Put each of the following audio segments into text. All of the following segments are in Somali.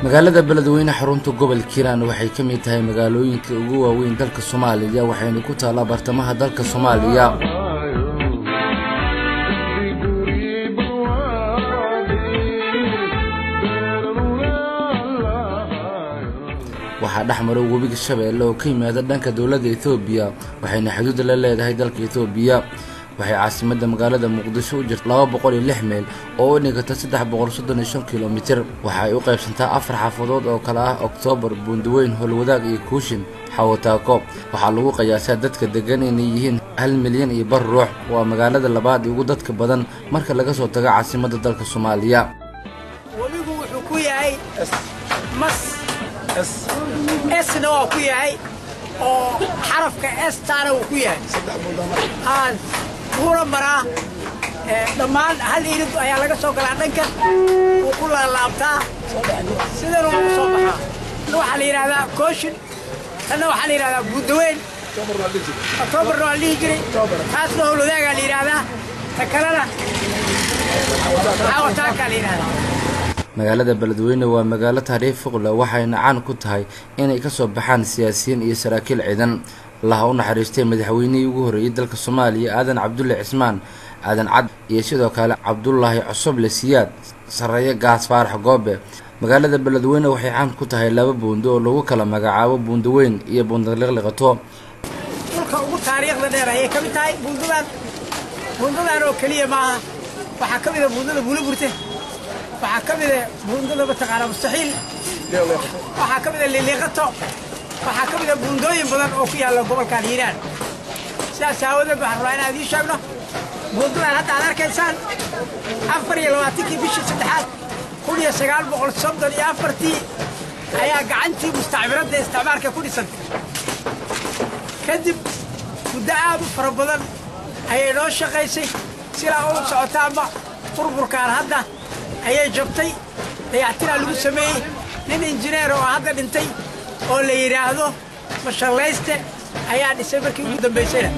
magaalada Beledweyne xarunta gobolka Hiiraan waxay ka mid tahay magaalooyinka ugu waaweyn dalka Soomaaliya waxayna ku taala bartamaha dalka Soomaaliya. waxaa dhaxmaray webiga Shabeelle oo ka yimaada dhanka dawladda Itoobiya waxayna xuduud la leedahay dalka Itoobiya. waxay caasimadda magaalada Muqdisho u jirtaa 206 meel oo u dhigata 335 kiiloomitir. waxay u qaybsantaa 4 xaafadood oo kala ah Oktoobar, Buundweyn, Howlwadaag iyo Kuushin Xawataako. waxaa lagu qiyaasaa dadka degan inay yihiin 1 milyan iyo bar ruux. waa magaalada labaad ugu dadka badan marka laga soo tago caasimadda dalka Soomaaliya. webigu wuxuu ku yahay اسنا وكياي او حرفك استانا وكياي هان كورا مرا دمان هل يريد ايا laga soo galaa dhanka oo ku laabtaa sidoo loo soo baxaa waxa la yiraahdaa Kuushin ana waxa la yiraahdaa Buundweyn Oktoobar loo liigri taasna Howlwadaag la yiraahdaa takalana Xawataako la yiraahdaa. magaalada Beledweyne waa magaalo taariikh fog leh waxayna caan ku tahay inay ka soo baxaan siyaasiyiin iyo saraakiil ciidan. laha u naxariistay madaxweynihii ugu horeeyay dalka Soomaaliya Aadan Cabdulle Cismaan Aadan Cad iyo sidoo kale Cabdullaahi Cusuble Siyaad Sareeye Gaas Faarax Goobe. magaalada Beledweyne waxay caan ku tahay laba buundo oo lagu kala magacaabo Buundweyn iyo Buundaliqliqato. dhulka ugu taariikhda dheer ayay ka mid tahay buundadan oo kaliya maaha waxa ka mid ah buundada Buulaburte waxaa ka mid ah buundada bataqaana mustaxiil waxaa ka mid ah Liqliqato waxaa ka mid ah buundooyin badan oo ku yaala gobolka Hiiraan. sidaas aawadeed waxaan rabaa inaan idiin sheegno buundadan hadda aad arkaysaan 24 bishii saddexaad 1934 ayaa gacantii mustacmiradda isticmaalka ku dhisantay. kadib muddo aad u fara badan ayay noo shaqaysay silaa u socotaanba burburkaan hadda ayay jabtay dayactiraa lagu sameeyey nin injineer oo hadda dhintay oo la yiraahdo Mashallayste ayaa dhisay markii ugu dambeysay.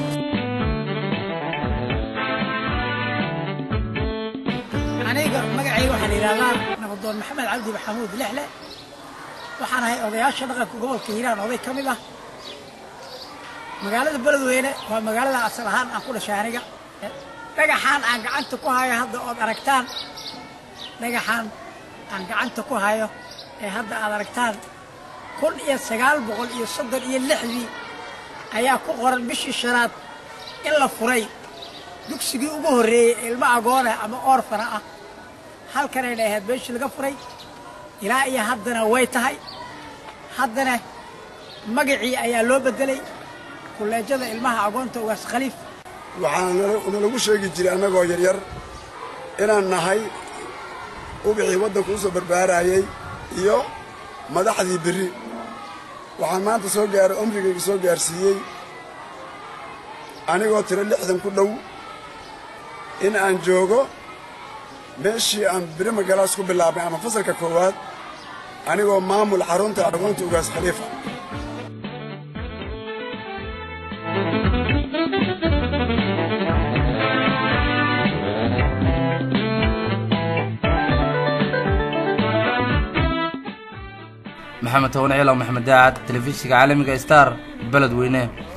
aniga magacayga waxaa la yiraahdaa Nabdoon Maxamed Cabdi Maxamuud Lexle waxaan ahay odayaasha dhaqanka gobolka Hiiraan oday ka mid ah. magaalada Beledweyne waa magaalada asal ahaan aan ku dhashay aniga. dhagaxaan aan gacanta ku hayo hadda oo aragtaan dhagaxaan aan gacanta ku hayo ee hadda aad aragtaan 1936 ayaa ku qoran bishii shanaad in la furay dugsigii ugu horeeyay ilmo agoon ah ama orfana ah. halkan ay leeyahay beeshii laga furay ilaa iyo haddana way tahay. haddana magacii ayaa loo bedelay kuleejada ilmaha agoonta ugaas Khaliif. waxaan lagu sheegi jiray anagoo yaryar inaan nahay ubixii waddanka u soo barbaarayay iyo madaxdii biri. waxaan maanta soo gaaray umrigayga soo gaarsiiyey anigoo tiro 60 ku dhow in aan joogo meeshii aan biri magalaas ku bilaabay ama fasalka koowaad anigoo maamul xarunta agoonta ugaas Khaliifa. محمد تونعيل ومحمد داعد تلفزيون عالمي ستار بلدوينه.